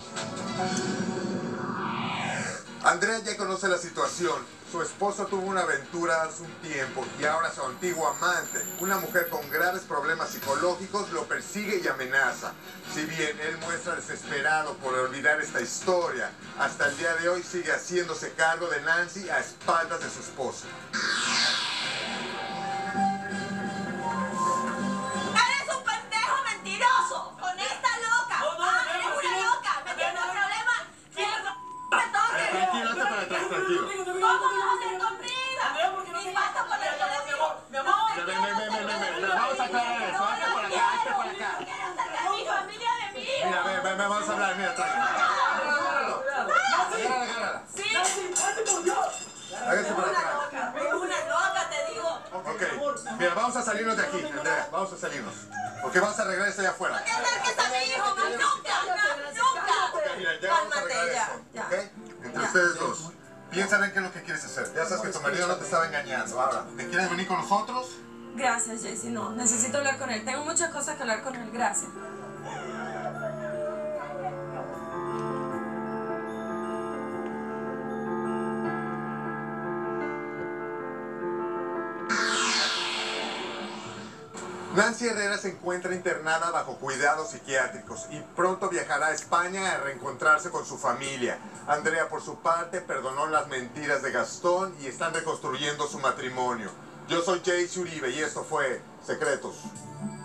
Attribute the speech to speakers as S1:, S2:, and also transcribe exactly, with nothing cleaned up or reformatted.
S1: Andrea ya conoce la situación. Su esposo tuvo una aventura hace un tiempo y ahora su antiguo amante, una mujer con graves problemas psicológicos, lo persigue y amenaza. Si bien él muestra desesperado por olvidar esta historia, hasta el día de hoy sigue haciéndose cargo de Nancy a espaldas de su esposo.
S2: ¡Eres un pendejo mentiroso! ¡Con esta loca!
S3: No, no,
S2: ¡Ah,
S3: no,
S2: eres
S3: no,
S2: una
S3: no,
S2: loca! ¡Me tienes problemas! ¡Tienes me toques!
S1: Tranquilo, hazte para atrás, tranquilo.
S2: ¿Cómo vas a hacer conmigo? ¡Ni paso por el teléfono!
S3: Mi amor,
S1: Ven, ven, ven, ven, ven, ven, vamos a aclarar eso, hazte para acá, hazte para acá.
S2: ¡No quiero sacar a mi familia de mí!
S1: Mira, ven, ven, ven, vamos a hablar, mira, tranquilo. Agárralo, agárrala, agárrala.
S2: ¡Sí!
S1: Hágase
S2: ¡Es
S1: para
S2: una
S1: atrás.
S2: loca! ¡Es una loca, te digo!
S1: Ok, mira, vamos a salirnos de aquí, Andrea, vamos a salirnos. Porque vamos a arreglar esto allá afuera.
S2: ¿Qué acerques a mi hijo? ¡Más nunca! ¡No, ¡Nunca!
S1: Mira, ya vamos a
S2: Cálmate
S1: arreglar
S2: ya.
S1: esto,
S2: Ya.
S1: ¿ok? Entre ustedes dos. Piensa bien qué es lo que quieres hacer. Ya sabes que tu marido no te estaba engañando. Ahora, ¿te quieres venir con nosotros?
S4: Gracias, Jaycee. No, necesito hablar con él. Tengo muchas cosas que hablar con él. Gracias.
S1: Nancy Herrera se encuentra internada bajo cuidados psiquiátricos y pronto viajará a España a reencontrarse con su familia. Andrea, por su parte, perdonó las mentiras de Gastón y están reconstruyendo su matrimonio. Yo soy Jaycee Uribe y esto fue Secretos.